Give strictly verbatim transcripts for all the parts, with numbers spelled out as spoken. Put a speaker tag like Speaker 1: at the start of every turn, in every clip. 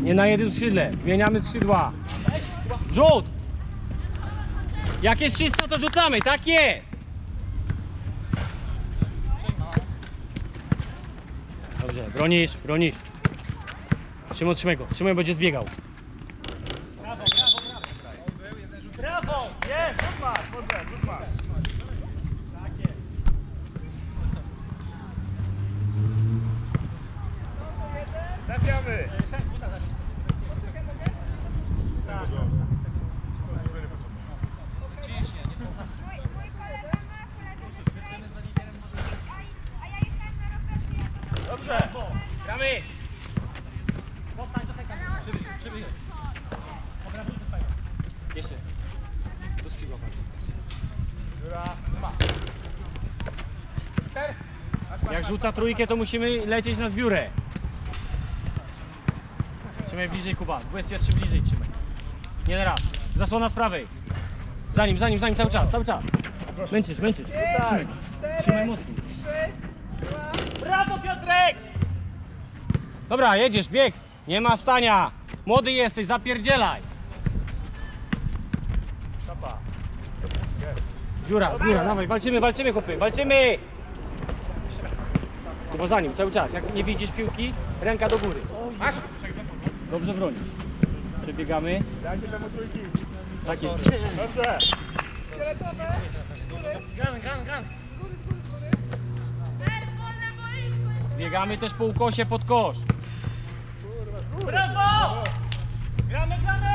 Speaker 1: Nie na jednym skrzydle. Zmieniamy skrzydła. Rzut! Jak jest czysto, to rzucamy. Tak jest! Dobrze, bronisz, bronisz. Szymon, trzymaj go. Szymon będzie zbiegał.
Speaker 2: Brawo, brawo, brawo. Brawo! Jest! Rzut masz, dobrze, rzut masz. Tak jest. Trafiamy! Dobrze! Gramy! Dostań, dostań tam. Przybyj, przybyj. Dobra, wróć do fajnie.
Speaker 1: Jeszcze. Do skrzydła.
Speaker 2: Góra, ma.
Speaker 1: Jak rzuca trójkę, to musimy lecieć na zbiórę. Trzymaj bliżej, Kuba. dwadzieścia trzy bliżej trzymaj. Nie na raz. Zasłona z prawej. Za nim, za nim, za nim cały czas, cały czas. Męczysz, męczysz. Trzymaj, trzymaj mocniej.
Speaker 2: Brawo, Piotrek!
Speaker 1: Dobra, jedziesz, bieg. Nie ma stania. Młody jesteś, zapierdzielaj.
Speaker 2: Stopa.
Speaker 1: Zbióra, zbióra, dawaj, walczymy, walczymy, chłopy, walczymy. Kuba za nim, cały czas. Jak nie widzisz piłki, ręka do góry. Dobrze bronisz. Przebiegamy.
Speaker 2: Dajcie temu trójki.
Speaker 1: Tak jest.
Speaker 2: Dobrze.
Speaker 3: Gramy, gramy, gramy.
Speaker 1: Zbiegamy też po ukosie pod kosz.
Speaker 2: Brawo! Gramy, gramy!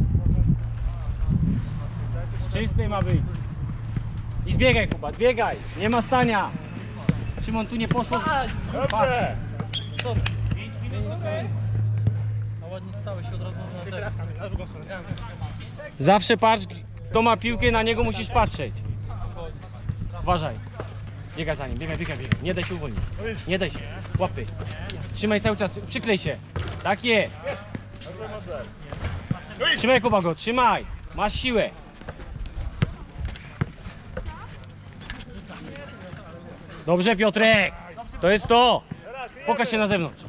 Speaker 1: Czysty ma być. I zbiegaj, Kuba, zbiegaj. Nie ma stania. Szymon, tu nie poszło.
Speaker 2: Dobrze!
Speaker 3: pięć minut, okej. A ładnie stały się od razu na
Speaker 2: Jeszcze raz tam, na drugą stronę. Gramy.
Speaker 1: Zawsze patrz, kto ma piłkę, na niego musisz patrzeć. Uważaj. Biegaj za nim, biegaj, biegaj, biegaj. Nie daj się uwolnić. Nie daj się. Łapy. Trzymaj cały czas, przyklej się. Tak jest.
Speaker 2: Dobrze, dobrze.
Speaker 1: Trzymaj, Kuba, go, trzymaj. Masz siłę. Dobrze, Piotrek. To jest to. Pokaż się na zewnątrz.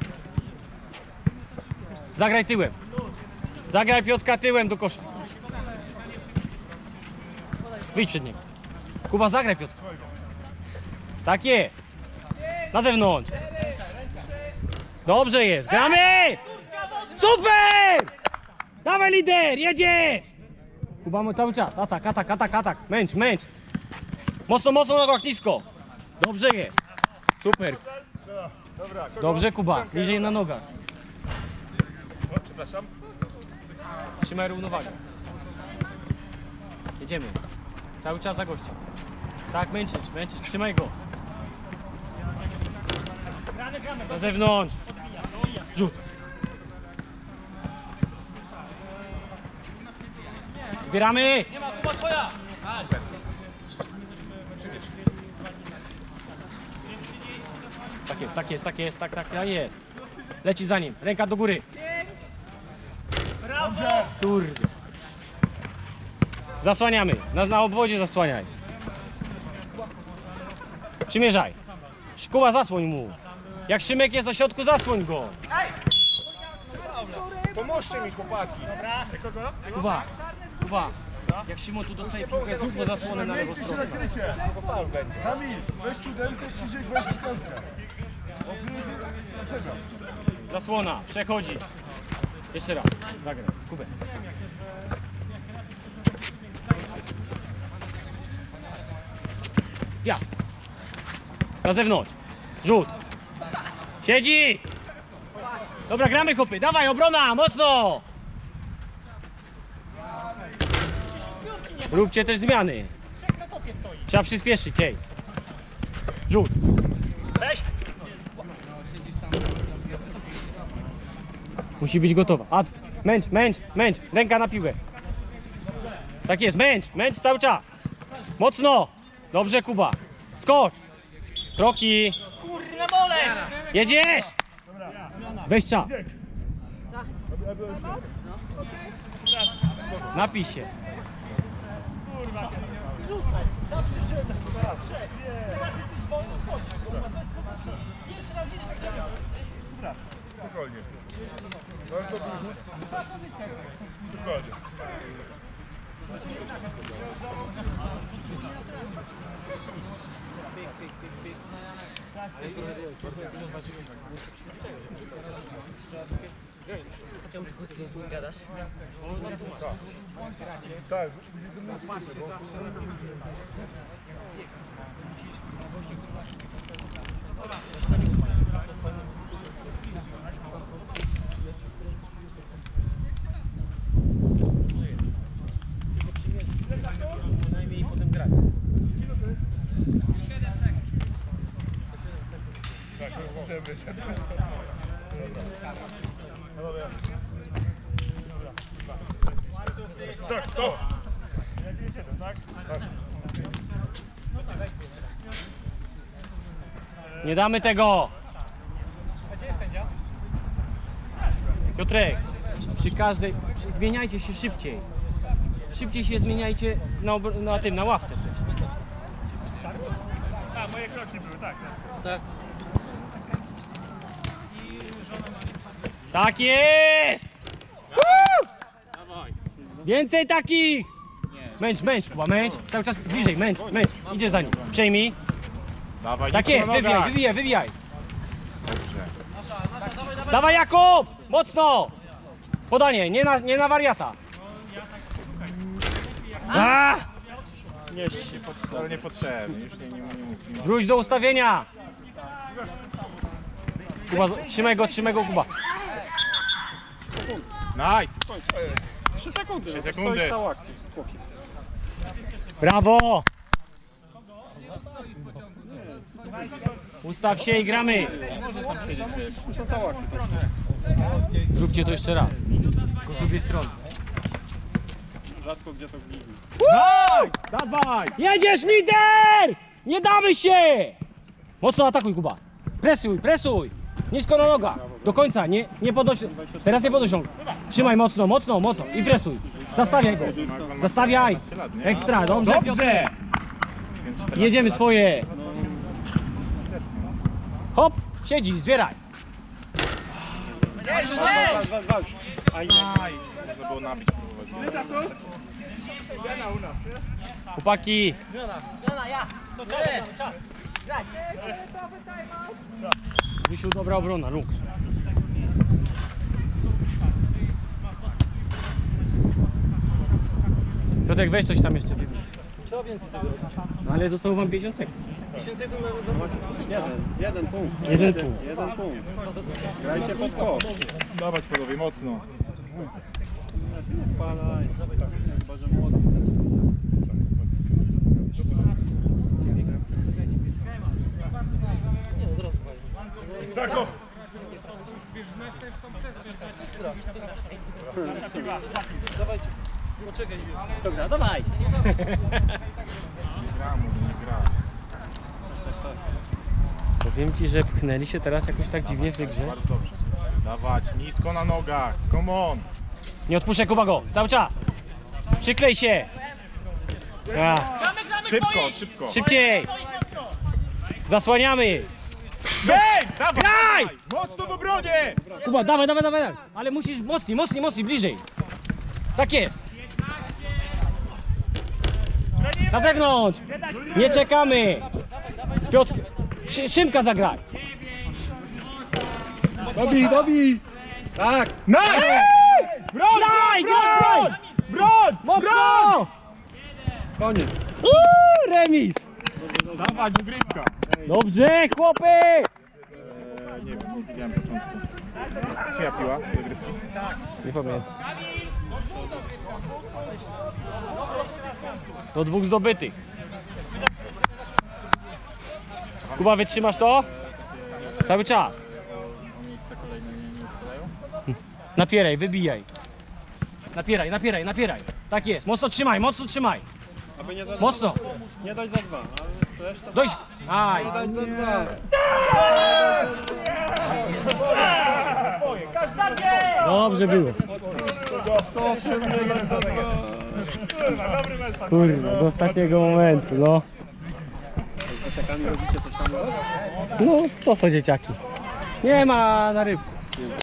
Speaker 1: Zagraj tyłem. Zagraj Piotrka tyłem do kosza. Wyjdź przed niego. Kuba, zagraj Piotrka. Tak jest. Na zewnątrz. Dobrze jest. Gramy! Super! Dawaj, lider, jedziesz! Kuba, my cały czas. Atak, atak, atak, atak. Męcz, męcz. Mocno, mocno na nogach, nisko. Dobrze jest. Super.
Speaker 2: Dobra, kogo?
Speaker 1: Dobrze, Kuba. Niżej na nogach.
Speaker 2: O, przepraszam.
Speaker 1: Trzymaj równowagę. Jedziemy. Cały czas za gościa. Tak, męczysz, męczysz. Trzymaj go.
Speaker 2: Gramy, gramy.
Speaker 1: Na zewnątrz. Rzut. Zbieramy.
Speaker 3: Nie ma, Kuba, twoja!
Speaker 1: Tak jest, tak jest, tak jest, tak, tak, tak jest. Leci za nim. Ręka do góry.
Speaker 2: Brawo!
Speaker 1: Kurde. Zasłaniamy. Nas na obwodzie zasłaniaj. Przymierzaj. Kuba, zasłoń mu. Jak Szymek jest na środku, zasłoń go.
Speaker 2: Pomóżcie mi, chłopaki. Dobra. Kogo?
Speaker 1: Kuba, Kuba. Jak Szymon tu dostaje piłkę, zrób go zasłonę na lewą
Speaker 4: Zamknijcie się
Speaker 1: stronę.
Speaker 4: na krycie.
Speaker 2: Bo faul będzie.
Speaker 4: Kamil, weź siódemkę, Krzysiek weź piątkę. Przegrał.
Speaker 1: Zasłona, przechodzi. Jeszcze raz, zagraj, Kubę. Gwiazd. Na zewnątrz. Rzut. Siedzi. Dobra, gramy, chłopy. Dawaj, obrona, mocno. Róbcie też zmiany.
Speaker 2: Trzech na topie stoi.
Speaker 1: Trzeba przyspieszyć, ej. Rzut.
Speaker 2: Weź.
Speaker 1: Musi być gotowa. Ad, męcz, męcz, męcz. Ręka na piłę. Tak jest, męcz, męcz cały czas. Mocno. Dobrze, Kuba. Skocz. Kroki.
Speaker 2: Kurna bolec!
Speaker 1: Jedziesz. Weź czas. Napij się.
Speaker 2: Kurwa. Rzucaj. Zawsze rzucaj. Teraz trzech. Teraz jesteś wolny, wchodź. Kurwa, to jest po prostu. Jeszcze raz widzisz tak sobie.
Speaker 4: Spokojnie. Bardzo Dokładnie. Tak,
Speaker 1: Najmniej potem grać.
Speaker 4: tak, możemy być. No dobra. Tak, to! Tak? Tak.
Speaker 1: Nie damy tego!
Speaker 3: Gdzie jest sędzia?
Speaker 1: Piotrek, przy każdej... Przy, zmieniajcie się szybciej. Szybciej się zmieniajcie na, obr- na tym, na ławce.
Speaker 2: A, moje kroki były, tak.
Speaker 3: Tak.
Speaker 1: Tak jest! Woo! Więcej takich! Męcz, męcz, Kuba, męcz. Cały czas bliżej, męcz, męcz. Idzie za nim. Przejmij.
Speaker 4: Dawaj,
Speaker 1: Tak
Speaker 4: nisko
Speaker 1: jest,
Speaker 4: na
Speaker 1: wywijaj,
Speaker 4: nogach.
Speaker 1: wywijaj, wywijaj.
Speaker 4: Dobrze.
Speaker 1: Dawaj Jakub! Mocno! Podanie, nie na, nie na wariata. A!
Speaker 4: Nie się, pod- ale niepotrzebnie, już nie, nie, nie, nie, nie.
Speaker 1: Wróć do ustawienia. Kuba, trzymaj go, trzymaj go, Kuba.
Speaker 4: Nice! trzy sekundy. trzy sekundy.
Speaker 1: Brawo! Ustaw się i gramy. Zróbcie to jeszcze raz. Tylko z drugiej strony.
Speaker 4: Rzadko gdzie to widzi.
Speaker 1: Woo!
Speaker 4: Dawaj!
Speaker 1: Jedziesz, lider! Nie damy się! Mocno atakuj, Kuba. Presuj, presuj! Nisko na nogach. Do końca, nie, nie podnoś. Teraz nie podnoś rąk. Trzymaj mocno, mocno, mocno i presuj. Zastawiaj go. Zastawiaj. Ekstra, dobrze.
Speaker 4: Dobrze!
Speaker 1: Jedziemy swoje. Hop, siedzi, zbieraj.
Speaker 4: Aj, aj! Można było nabić próbować.
Speaker 1: Chłopaki. Wysił dobra obrona, Lux. Piotrek, weź coś tam jeszcze.
Speaker 3: Trzeba więcej tego robić.
Speaker 1: No ale zostało wam pięćdziesiąt sekund.
Speaker 3: dziesięć sekund na
Speaker 5: Jeden, jeden punkt.
Speaker 1: Jeden punkt.
Speaker 5: Jeden punkt. Grajcie pod kosz.
Speaker 4: Dawać panowie, mocno.
Speaker 5: Spalaj. Chyba, że młody.
Speaker 4: Zako!
Speaker 3: Dawajcie. Poczekaj.
Speaker 1: Dobra, dawaj.
Speaker 4: Nie gra, mówię, nie gra.
Speaker 1: Powiem ci, że pchnęli się teraz jakoś tak dziwnie w tej grze.
Speaker 4: Bardzo dobrze. Dawać, nisko na nogach. Come on!
Speaker 1: Nie odpuszczaj, Kuba, go. Cały czas. Przyklej się. A,
Speaker 4: Szybko, szybko.
Speaker 1: szybciej. Zasłaniamy.
Speaker 4: Bej! Dawaj!
Speaker 1: Graj!
Speaker 4: Mocno w obronie!
Speaker 1: Kuba, dawaj, dawaj, dawaj. Ale musisz mocniej, mocniej, mocniej, bliżej. Tak jest. Na zewnątrz. Nie czekamy. Piotr, Szy- Szymka zagraj.
Speaker 5: Dobij, dobij! Tak!
Speaker 4: Nice! Broń!
Speaker 1: Graj,
Speaker 4: broń,
Speaker 1: graj!
Speaker 4: broń! Broń!
Speaker 1: Mocno!
Speaker 5: Koniec.
Speaker 1: Uuu, remis.
Speaker 4: Dawać, dogrywka.
Speaker 1: Dobrze, chłopy.
Speaker 4: Eee, nie wiem, nie widziałem początku. Czyja piła do dogrywki?
Speaker 1: Nie pamiętam. Do dwóch zdobytych. Kuba, wytrzymasz to? Cały czas.
Speaker 4: Miejsca kolejne nie, nie ustalają?
Speaker 1: Napieraj, wybijaj. Napieraj, napieraj, napieraj. Tak jest. Mocno trzymaj, mocno trzymaj.
Speaker 5: Aby nie dać,
Speaker 1: Mocno.
Speaker 5: nie dać za dwa, ale reszta
Speaker 1: Dojść. Aj.
Speaker 5: dać za dwa.
Speaker 1: Dobrze było.
Speaker 5: Proszę mnie dać za dwa.
Speaker 1: Kurwa, do ostatniego momentu, no.
Speaker 5: Z dzieciakami robicie coś tam?
Speaker 1: No, to są dzieciaki. Nie ma na rybku.